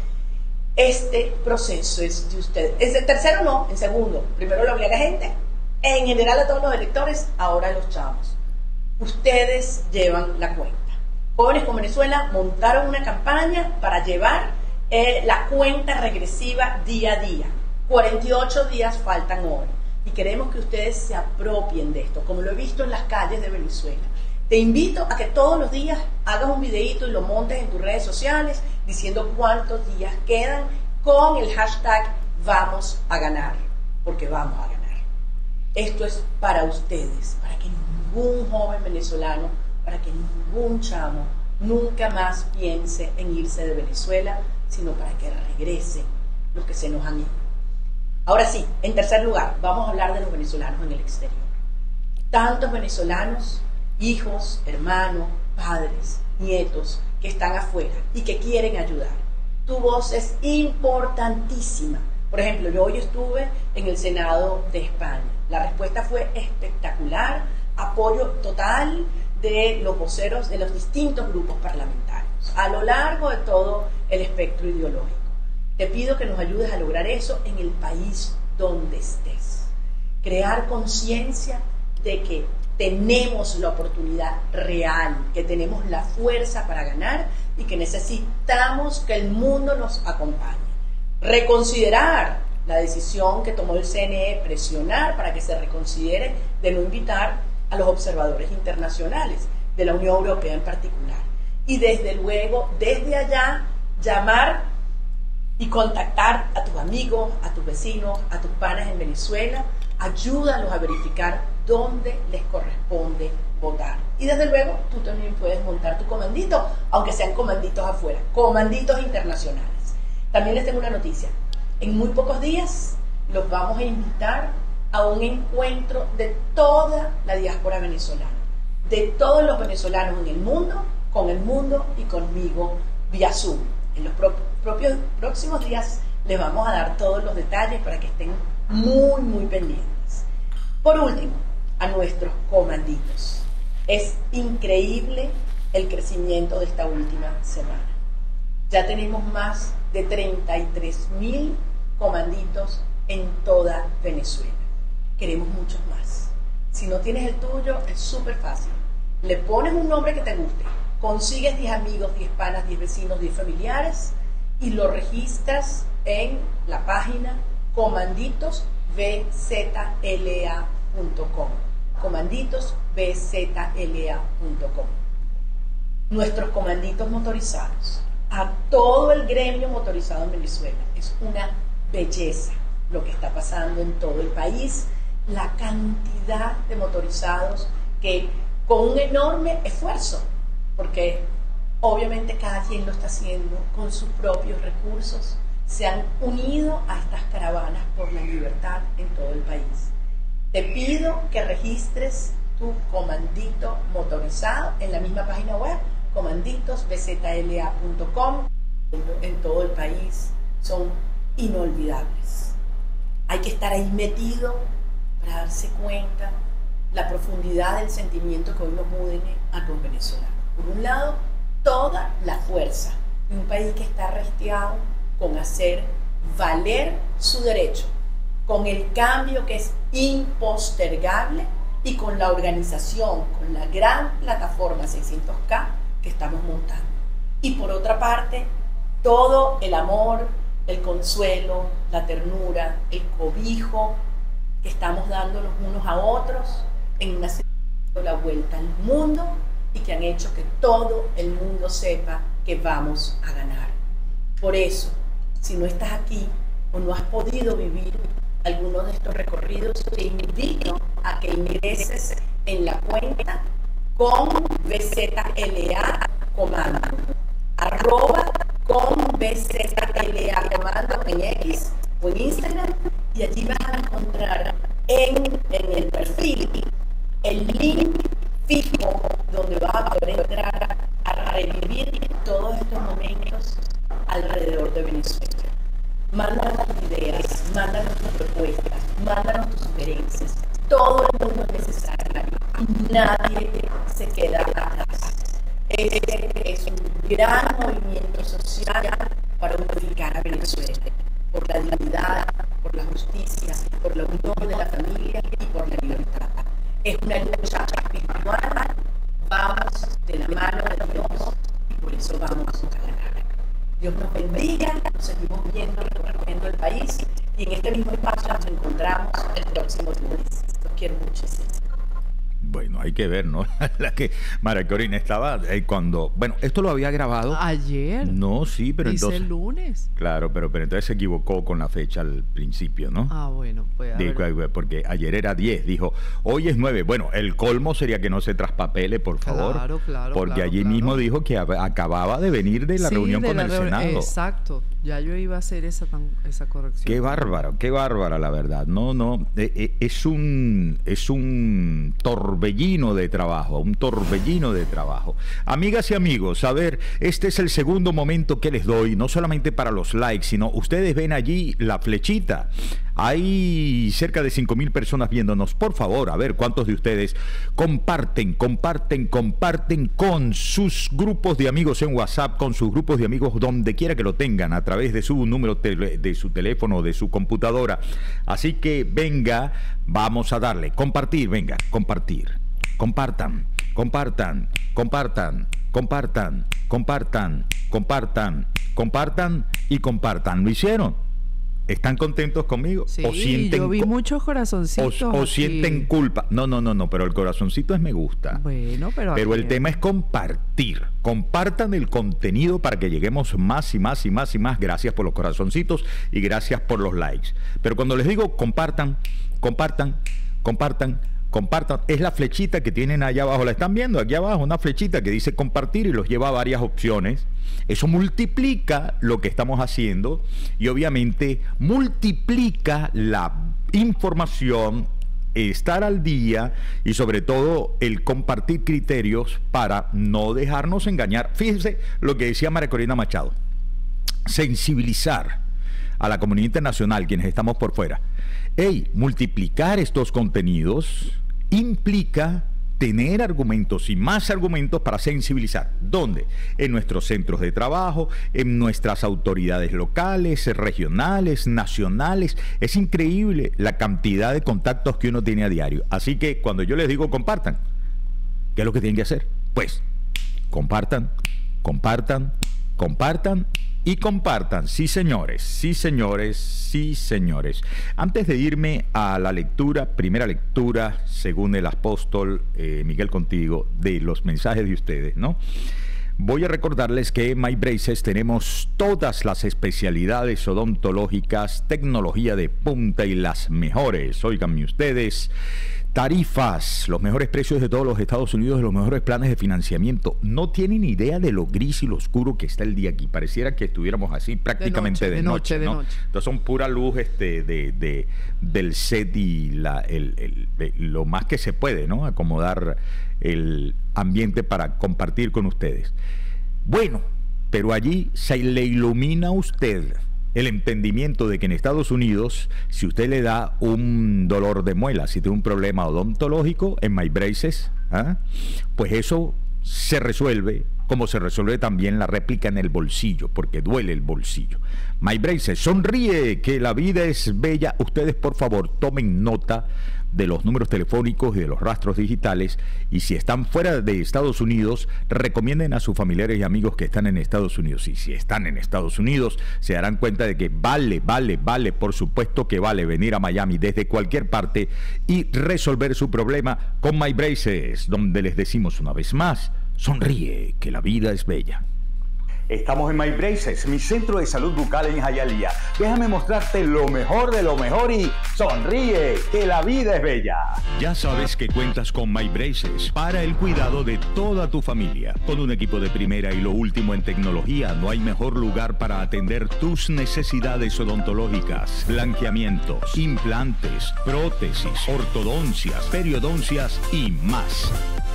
este proceso es de ustedes. ¿Es de tercero no? En segundo. Primero lo hablé a la gente, en general a todos los electores, ahora a los chavos. Ustedes llevan la cuenta. Jóvenes con Venezuela montaron una campaña para llevar eh, la cuenta regresiva día a día. cuarenta y ocho días faltan hoy. Y queremos que ustedes se apropien de esto, como lo he visto en las calles de Venezuela. Te invito a que todos los días hagas un videíto y lo montes en tus redes sociales diciendo cuántos días quedan con el hashtag vamos a ganar, porque vamos a ganar. Esto es para ustedes, para que ningún joven venezolano, para que ningún chamo nunca más piense en irse de Venezuela, sino para que regresen los que se nos han ido. Ahora sí, en tercer lugar, vamos a hablar de los venezolanos en el exterior. Tantos venezolanos, hijos, hermanos, padres, nietos, que están afuera y que quieren ayudar. Tu voz es importantísima. Por ejemplo, yo hoy estuve en el Senado de España. La respuesta fue espectacular, apoyo total de los voceros de los distintos grupos parlamentarios, a lo largo de todo el espectro ideológico. Te pido que nos ayudes a lograr eso en el país donde estés. Crear conciencia de que tenemos la oportunidad real, que tenemos la fuerza para ganar y que necesitamos que el mundo nos acompañe. Reconsiderar la decisión que tomó el C N E, presionar para que se reconsidere de no invitar a los observadores internacionales, de la Unión Europea en particular. Y desde luego, desde allá, llamar y contactar a tus amigos, a tus vecinos, a tus panas en Venezuela, ayúdalos a verificar dónde les corresponde votar. Y desde luego, tú también puedes montar tu comandito, aunque sean comanditos afuera, comanditos internacionales. También les tengo una noticia. En muy pocos días los vamos a invitar a un encuentro de toda la diáspora venezolana, de todos los venezolanos en el mundo, con el mundo y conmigo vía Zoom. En los pro propios próximos días les vamos a dar todos los detalles para que estén muy, muy pendientes. Por último, a nuestros comanditos. Es increíble el crecimiento de esta última semana. Ya tenemos más de treinta y tres mil comanditos en toda Venezuela. Queremos muchos más. Si no tienes el tuyo, es súper fácil. Le pones un nombre que te guste, consigues diez amigos, diez panas, diez vecinos, diez familiares y lo registras en la página comanditos b z l a punto com. comanditos b z l a punto com. Nuestros comanditos motorizados, a todo el gremio motorizado en Venezuela, es una belleza lo que está pasando en todo el país, la cantidad de motorizados que con un enorme esfuerzo, porque obviamente cada quien lo está haciendo con sus propios recursos, se han unido a estas caravanas por la libertad en todo el país. Te pido que registres tu comandito motorizado en la misma página web, comanditos b z l a punto com. En todo el país son inolvidables. Hay que estar ahí metido para darse cuenta la profundidad del sentimiento que hoy nos une a los venezolanos. Por un lado, toda la fuerza de un país que está restiado con hacer valer su derecho, con el cambio que es impostergable y con la organización, con la gran plataforma seiscientos K que estamos montando. Y por otra parte, todo el amor, el consuelo, la ternura, el cobijo que estamos dando los unos a otros en una la vuelta al mundo y que han hecho que todo el mundo sepa que vamos a ganar. Por eso, si no estás aquí o no has podido vivir alguno de estos recorridos, te invito a que ingreses en la cuenta con B Z L A comando, arroba con B Z L A comando en X o en Instagram, y allí vas a encontrar en, en el perfil el link fijo donde vas a poder entrar a revivir todos estos momentos alrededor de Venezuela. Mándanos tus ideas, mándanos tus propuestas, mándanos tus sugerencias. Todo el mundo es necesario y nadie se queda atrás. Este es un gran movimiento social para unificar a Venezuela, por la dignidad, por la justicia, por la unión de la familia y por la libertad. Es una lucha espiritual, vamos de la mano de Dios y por eso vamos a ganar. Dios nos bendiga, nos seguimos viendo, recorriendo el país y en este mismo espacio nos encontramos el próximo lunes. Los quiero muchísimo. Bueno, hay que ver, ¿no? La que María Corina estaba eh, cuando... Bueno, esto lo había grabado... Ayer. No, sí, pero Dice entonces... el lunes. Claro, pero, pero entonces se equivocó con la fecha al principio, ¿no? Ah, bueno, pues a Digo, ver. porque ayer era diez, dijo, hoy es nueve. Bueno, el colmo sería que no se traspapele, por favor. Claro, claro, Porque claro, allí claro. mismo dijo que ab- acababa de venir de la Sí, reunión de con la el reunión- Senado. Exacto. Ya yo iba a hacer esa, tan- esa corrección. Qué bárbaro, qué bárbara la verdad. No, no, eh, eh, es un es un torbellino de trabajo, un torbellino de trabajo. Amigas y amigos, a ver, este es el segundo momento que les doy, no solamente para los likes, sino ustedes ven allí la flechita. Hay cerca de cinco mil personas viéndonos. Por favor, a ver cuántos de ustedes comparten, comparten, comparten con sus grupos de amigos en WhatsApp, con sus grupos de amigos donde quiera que lo tengan, a través de su número tele, de su teléfono, de su computadora. Así que venga, vamos a darle, compartir, venga, compartir. Compartan, compartan, compartan, compartan, compartan, compartan, compartan y compartan. ¿Lo hicieron? ¿Están contentos conmigo? Sí, ¿O sienten yo vi co- muchos corazoncitos. o, o aquí. sienten culpa? No, no, no, no, pero el corazoncito es me gusta. Bueno, pero... Pero el aquí- tema es compartir. Compartan el contenido para que lleguemos más y más y más y más. Gracias por los corazoncitos y gracias por los likes. Pero cuando les digo compartan, compartan, compartan, compartan, es la flechita que tienen allá abajo. La están viendo aquí abajo, una flechita que dice compartir y los lleva a varias opciones. Eso multiplica lo que estamos haciendo y obviamente multiplica la información, estar al día y sobre todo el compartir criterios para no dejarnos engañar. Fíjense lo que decía María Corina Machado, sensibilizar a la comunidad internacional, quienes estamos por fuera. Hey, multiplicar estos contenidos implica tener argumentos y más argumentos para sensibilizar. ¿Dónde? En nuestros centros de trabajo, en nuestras autoridades locales, regionales, nacionales. Es increíble la cantidad de contactos que uno tiene a diario. Así que cuando yo les digo compartan, ¿qué es lo que tienen que hacer? Pues compartan, compartan, compartan y compartan. Sí, señores, sí, señores, sí, señores. Antes de irme a la lectura, primera lectura, según el apóstol eh, Miguel Contigo, de los mensajes de ustedes, ¿no? Voy a recordarles que en My Braces tenemos todas las especialidades odontológicas, tecnología de punta y las mejores. Óiganme ustedes. Tarifas, los mejores precios de todos los Estados Unidos, los mejores planes de financiamiento. No tienen idea de lo gris y lo oscuro que está el día aquí. Pareciera que estuviéramos así prácticamente de noche, de noche, ¿no? de noche. Entonces son pura luz este, de, de, del set y la, el, el, de, lo más que se puede, ¿no? Acomodar el ambiente para compartir con ustedes. Bueno, pero allí se le ilumina a usted el entendimiento de que en Estados Unidos, si usted le da un dolor de muela, si tiene un problema odontológico en My Braces, ¿ah? pues eso se resuelve como se resuelve también la réplica en el bolsillo, porque duele el bolsillo. My Braces, sonríe, que la vida es bella. Ustedes, por favor, tomen nota de los números telefónicos y de los rastros digitales, y si están fuera de Estados Unidos, recomienden a sus familiares y amigos que están en Estados Unidos. Y si están en Estados Unidos, se darán cuenta de que vale, vale, vale, por supuesto que vale venir a Miami desde cualquier parte y resolver su problema con My Braces, donde les decimos una vez más, sonríe, que la vida es bella. Estamos en My Braces, mi centro de salud bucal en Hialeah. Déjame mostrarte lo mejor de lo mejor y sonríe, que la vida es bella. Ya sabes que cuentas con My Braces para el cuidado de toda tu familia. Con un equipo de primera y lo último en tecnología, no hay mejor lugar para atender tus necesidades odontológicas, blanqueamientos, implantes, prótesis, ortodoncias, periodoncias y más.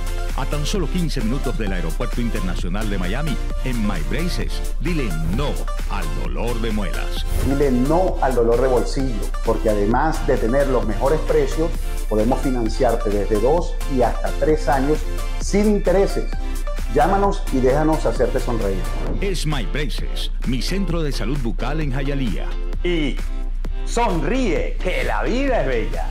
A tan solo quince minutos del Aeropuerto Internacional de Miami, en My Braces, dile no al dolor de muelas. Dile no al dolor de bolsillo, porque además de tener los mejores precios, podemos financiarte desde dos y hasta tres años sin intereses. Llámanos y déjanos hacerte sonreír. Smile Braces, mi centro de salud bucal en Hialeah. Y sonríe, que la vida es bella.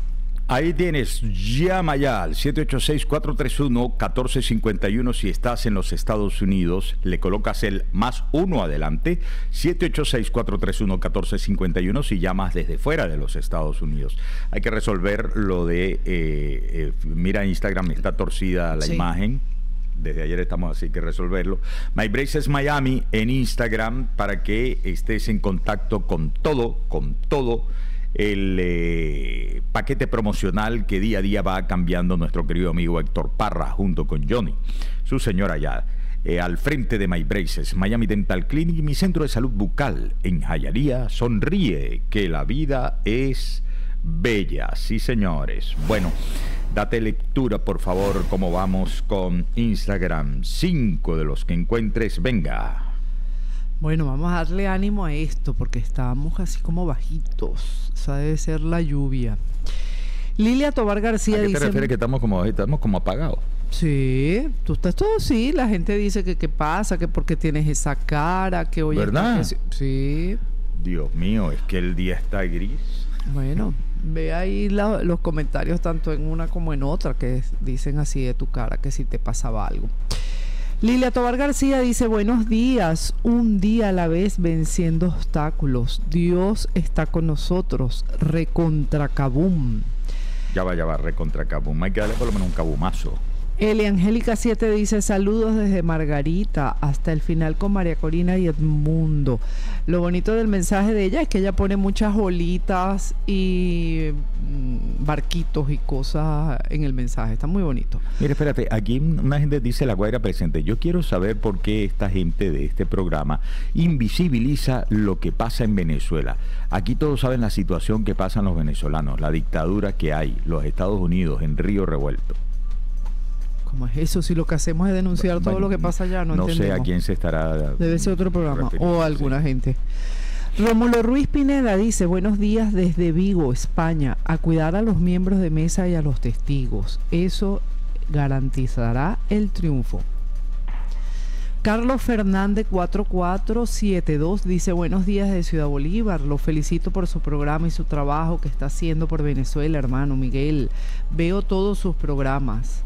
Ahí tienes, llama ya al siete ocho seis, cuatro tres uno, uno cuatro cinco uno si estás en los Estados Unidos, le colocas el más uno adelante, siete ocho seis, cuatro tres uno, uno cuatro cinco uno si llamas desde fuera de los Estados Unidos. Hay que resolver lo de, eh, eh, mira, Instagram está torcida la sí. imagen. Desde ayer estamos así que resolverlo. My Braces Miami en Instagram para que estés en contacto con todo, con todo el eh, paquete promocional que día a día va cambiando nuestro querido amigo Héctor Parra junto con Johnny, su señora ya, eh, al frente de My Braces, Miami Dental Clinic y mi centro de salud bucal en Hialeah. Sonríe, que la vida es bella. Sí, señores. Bueno, date lectura, por favor, cómo vamos con Instagram. Cinco de los que encuentres, venga. Bueno, vamos a darle ánimo a esto porque estábamos así como bajitos. Esa debe ser la lluvia. Lilia Tobar García dice... ¿A qué te refieres que estamos como, estamos como apagados? Sí, tú estás todo así. La gente dice que qué pasa, que porque tienes esa cara, que hoy... ¿Verdad? Que... Sí. Dios mío, es que el día está gris. Bueno, ve ahí la, los comentarios tanto en una como en otra que dicen así de tu cara, que si te pasaba algo. Lilia Tobar García dice, buenos días, un día a la vez venciendo obstáculos. Dios está con nosotros, recontra cabum. Ya va, ya va, recontra cabum. Hay que darle por lo menos un cabumazo. Eli Angélica siete dice, saludos desde Margarita hasta el final con María Corina y Edmundo. Lo bonito del mensaje de ella es que ella pone muchas olitas y mm, barquitos y cosas en el mensaje. Está muy bonito. Mire, espérate, aquí una gente dice, La Guaira presente, yo quiero saber por qué esta gente de este programa invisibiliza lo que pasa en Venezuela. Aquí todos saben la situación que pasan los venezolanos, la dictadura que hay, los Estados Unidos en Río Revuelto. ¿Cómo es eso? Si lo que hacemos es denunciar bueno, todo lo que pasa allá, no, no entendemos. sé a quién se estará... Debe ser otro programa o alguna sí. gente. Rómulo Ruiz Pineda dice, buenos días desde Vigo, España, a cuidar a los miembros de mesa y a los testigos. Eso garantizará el triunfo. Carlos Fernández cuatro cuatro siete dos dice, buenos días de Ciudad Bolívar, lo felicito por su programa y su trabajo que está haciendo por Venezuela, hermano Miguel. Veo todos sus programas.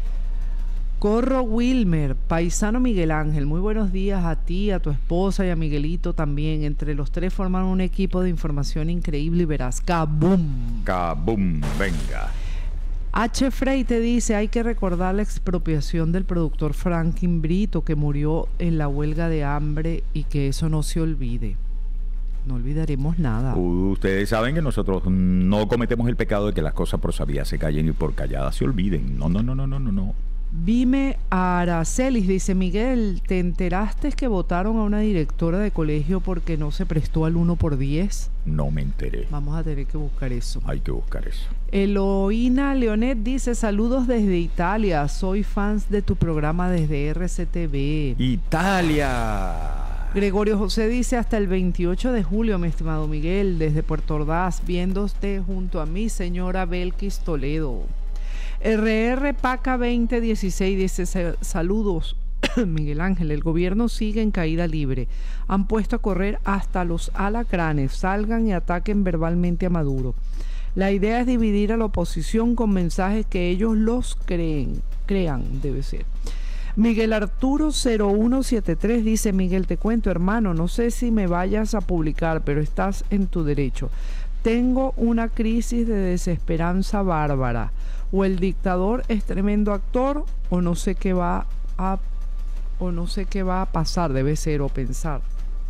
Corro Wilmer, paisano Miguel Ángel, muy buenos días a ti, a tu esposa y a Miguelito también. Entre los tres forman un equipo de información increíble y veraz. ¡Kabum! ¡Kabum! Venga. H. Frey te dice, hay que recordar la expropiación del productor Franklin Brito que murió en la huelga de hambre y que eso no se olvide. No olvidaremos nada. Ustedes saben que nosotros no cometemos el pecado de que las cosas por sabidas se callen y por calladas se olviden. No, no, no, no, no, no, no. Vime Aracelis dice, Miguel, ¿te enteraste que votaron a una directora de colegio porque no se prestó al uno por diez? No me enteré. Vamos a tener que buscar eso. Hay que buscar eso. Eloína Leonet dice, saludos desde Italia, soy fans de tu programa desde R C T V. ¡Italia! Gregorio José dice, hasta el veintiocho de julio, mi estimado Miguel, desde Puerto Ordaz, viéndote junto a mi señora Belkis Toledo. R R Paca veinte dieciséis dice, saludos Miguel Ángel, el gobierno sigue en caída libre, han puesto a correr hasta los alacranes, salgan y ataquen verbalmente a Maduro. La idea es dividir a la oposición con mensajes que ellos los creen, crean, debe ser. Miguel Arturo cero uno siete tres dice, Miguel, te cuento, hermano, no sé si me vayas a publicar, pero estás en tu derecho. Tengo una crisis de desesperanza bárbara. O el dictador es tremendo actor, o no sé qué va a, o no sé qué va a pasar, debe ser, o pensar.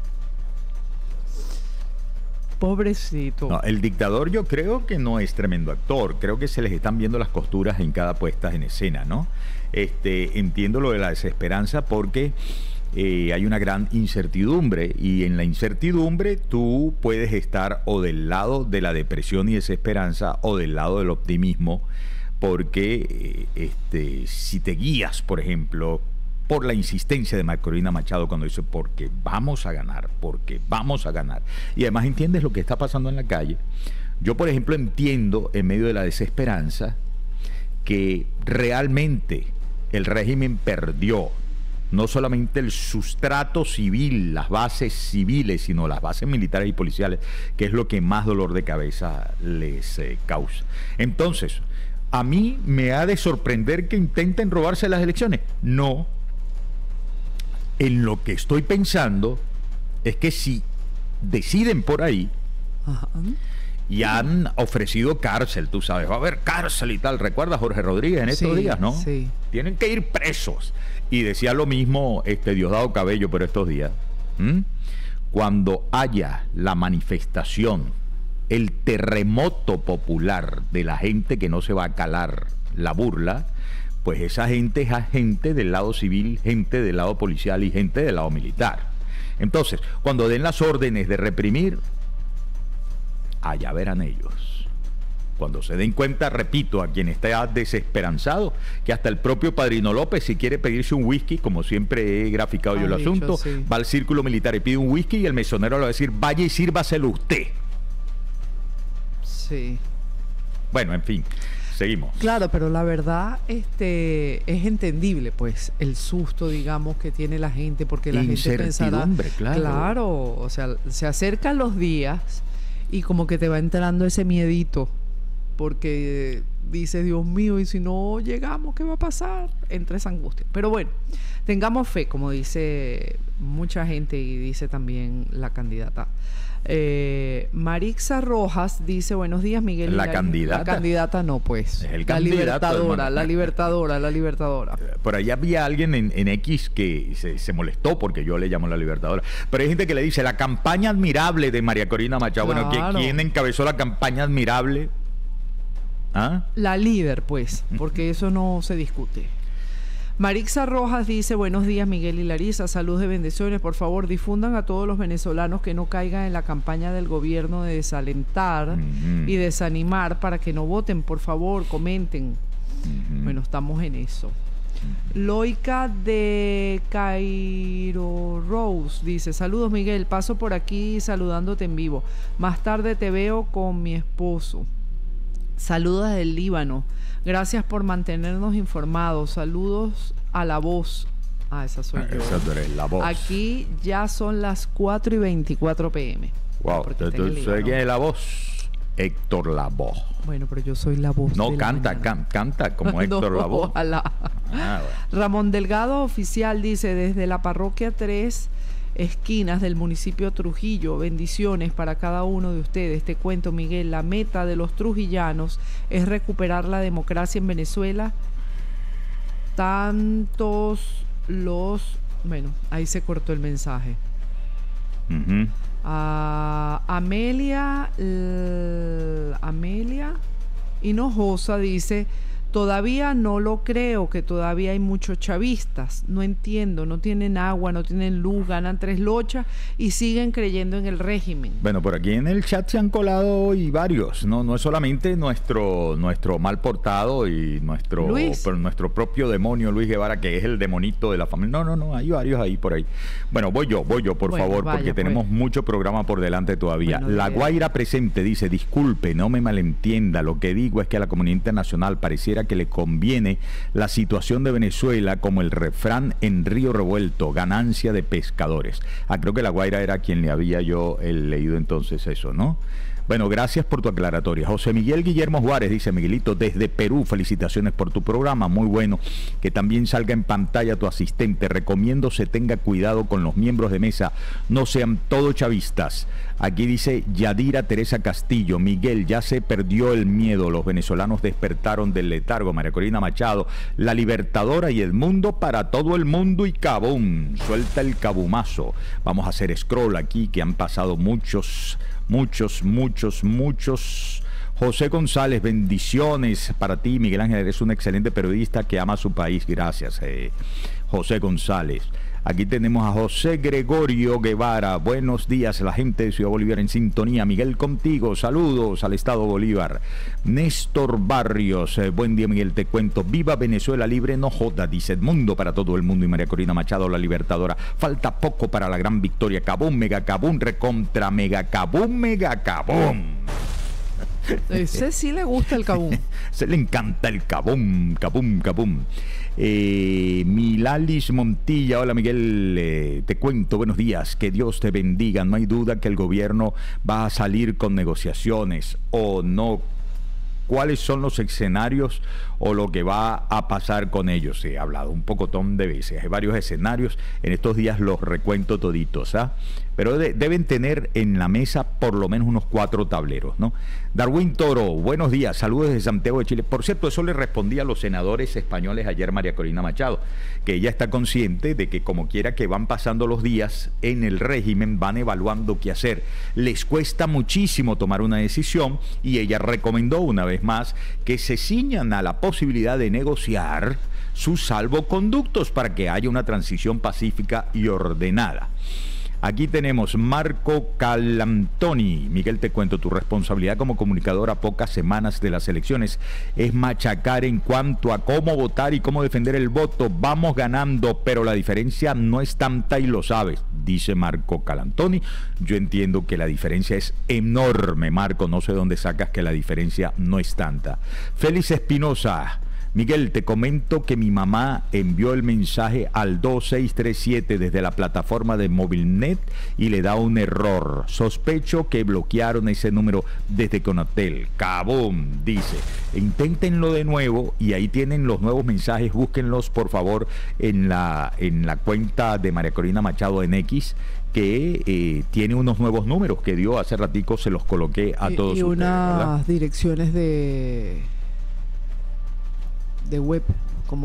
Pobrecito. No, el dictador yo creo que no es tremendo actor. Creo que se les están viendo las costuras en cada puesta en escena, ¿no? Este, entiendo lo de la desesperanza porque eh, hay una gran incertidumbre y en la incertidumbre tú puedes estar o del lado de la depresión y desesperanza o del lado del optimismo, porque eh, este, si te guías, por ejemplo, por la insistencia de Macorina Machado cuando dice porque vamos a ganar, porque vamos a ganar, y además entiendes lo que está pasando en la calle. Yo, por ejemplo, entiendo en medio de la desesperanza que realmente el régimen perdió no solamente el sustrato civil, las bases civiles, sino las bases militares y policiales, que es lo que más dolor de cabeza les eh, causa. Entonces, ¿a mí me ha de sorprender que intenten robarse las elecciones? No. En lo que estoy pensando es que si deciden por ahí, ajá, y han ofrecido cárcel, tú sabes, va a haber cárcel y tal. ¿Recuerdas a Jorge Rodríguez en estos sí, días, no? Sí. Tienen que ir presos. Y decía lo mismo este Diosdado Cabello por estos días. ¿Mm? Cuando haya la manifestación, el terremoto popular de la gente que no se va a calar la burla, pues esa gente es gente del lado civil, gente del lado policial y gente del lado militar. Entonces, cuando den las órdenes de reprimir, allá verán ellos. Cuando se den cuenta, repito, a quien está desesperanzado, que hasta el propio Padrino López, si quiere pedirse un whisky, como siempre he graficado yo el dicho, asunto, sí, va al círculo militar y pide un whisky y el mesonero le va a decir, vaya y sírvaselo usted. Sí. Bueno, en fin, seguimos. Claro, pero la verdad este, es entendible, pues, el susto, digamos, que tiene la gente, porque la gente pensará, claro. Claro, o sea, se acercan los días y como que te va entrando ese miedito, porque dices, Dios mío, y si no llegamos, ¿qué va a pasar? Entre esa angustia. Pero bueno, tengamos fe, como dice mucha gente y dice también la candidata. Eh, Marixa Rojas dice, buenos días, Miguel. La la, candidata. La candidata no, pues. Es el la libertadora, hermano. la libertadora, la libertadora. Por allá había alguien en, en X que se, se molestó porque yo le llamo la libertadora. Pero hay gente que le dice, la campaña admirable de María Corina Machado. Claro. Bueno, ¿quién encabezó la campaña admirable? ¿Ah? La líder, pues, porque eso no se discute. Marixa Rojas dice, buenos días, Miguel y Larisa, saludos de bendiciones, por favor difundan a todos los venezolanos que no caigan en la campaña del gobierno de desalentar uh-huh. y desanimar para que no voten, por favor, comenten. Uh-huh. Bueno, estamos en eso. Uh-huh. Loica de Cairo Rose dice, saludos, Miguel, paso por aquí saludándote en vivo, más tarde te veo con mi esposo. Saludos del Líbano. Gracias por mantenernos informados. Saludos a La Voz. Ah, esa soy ah, yo. Esa tú eres La Voz. Aquí ya son las cuatro y veinticuatro pm. Wow. ¿Tú sabes quién es La Voz? Héctor Lavoe. Bueno, pero yo soy La Voz. No, canta, can, canta como Héctor no, Lavoe. Ojalá. Ah, bueno. Ramón Delgado Oficial dice, desde la parroquia tres esquinas del municipio Trujillo, bendiciones para cada uno de ustedes. Te cuento, Miguel, la meta de los trujillanos es recuperar la democracia en Venezuela. Tantos los... Bueno, ahí se cortó el mensaje. Uh-huh. uh, Amelia l, Amelia Hinojosa dice, todavía no lo creo, que todavía hay muchos chavistas, no entiendo, no tienen agua, no tienen luz, ganan tres lochas y siguen creyendo en el régimen. Bueno, por aquí en el chat se han colado hoy varios, no no es solamente nuestro nuestro mal portado y nuestro pero nuestro propio demonio Luis Guevara, que es el demonito de la familia. No, no, no, hay varios ahí por ahí. Bueno, voy yo, voy yo, por bueno, favor, vaya, porque pues. tenemos mucho programa por delante todavía. Bueno, la Guaira presente dice, disculpe, no me malentienda, lo que digo es que a la comunidad internacional pareciera que le conviene la situación de Venezuela como el refrán en Río Revuelto, ganancia de pescadores. Ah, creo que la Guaira era quien le había yo el, leído entonces eso, ¿no? Bueno, gracias por tu aclaratoria. José Miguel Guillermo Juárez dice, Miguelito, desde Perú, felicitaciones por tu programa, muy bueno, que también salga en pantalla tu asistente. Recomiendo se tenga cuidado con los miembros de mesa, no sean todos chavistas. Aquí dice Yadira Teresa Castillo, Miguel, ya se perdió el miedo, los venezolanos despertaron del letargo. María Corina Machado, la libertadora y el mundo para todo el mundo y cabum, suelta el cabumazo. Vamos a hacer scroll aquí, que han pasado muchos... Muchos, muchos, muchos. José González, bendiciones para ti, Miguel Ángel, eres un excelente periodista que ama a su país. Gracias, eh, José González. Aquí tenemos a José Gregorio Guevara. Buenos días, la gente de Ciudad Bolívar en sintonía. Miguel, contigo. Saludos al Estado Bolívar. Néstor Barrios. Eh, buen día, Miguel. Te cuento. Viva Venezuela libre, no joda. Dice Edmundo para todo el mundo y María Corina Machado, la libertadora. Falta poco para la gran victoria. Cabum, mega cabum, recontra mega cabum, mega cabum. Ese sí le gusta el cabum. Se le encanta el cabum, cabum, cabum. Eh, Milalis Montilla, hola Miguel, eh, te cuento, buenos días, que Dios te bendiga. No hay duda que el gobierno va a salir con negociaciones o no. ¿Cuáles son los escenarios o lo que va a pasar con ellos? Se ha hablado un pocotón de veces, hay varios escenarios, en estos días los recuento toditos, ¿ah? Pero de, deben tener en la mesa por lo menos unos cuatro tableros, ¿no? Darwin Toro, buenos días, saludos desde Santiago de Chile. Por cierto, eso le respondí a los senadores españoles ayer, María Corina Machado, que ella está consciente de que como quiera que van pasando los días en el régimen, van evaluando qué hacer. Les cuesta muchísimo tomar una decisión y ella recomendó una vez más que se ciñan a la posibilidad de negociar sus salvoconductos para que haya una transición pacífica y ordenada. Aquí tenemos Marco Calantoni. Miguel, te cuento, tu responsabilidad como comunicador a pocas semanas de las elecciones es machacar en cuanto a cómo votar y cómo defender el voto. Vamos ganando, pero la diferencia no es tanta y lo sabes, dice Marco Calantoni. Yo entiendo que la diferencia es enorme, Marco, no sé dónde sacas que la diferencia no es tanta. Félix Espinosa. Miguel, te comento que mi mamá envió el mensaje al dos seis tres siete desde la plataforma de Movilnet y le da un error. Sospecho que bloquearon ese número desde Conatel. ¡Cabum! Dice. Inténtenlo de nuevo y ahí tienen los nuevos mensajes. Búsquenlos, por favor, en la, en la cuenta de María Corina Machado en X, que eh, tiene unos nuevos números que dio hace ratico, se los coloqué a y, todos y ustedes, unas ¿verdad? direcciones de... de web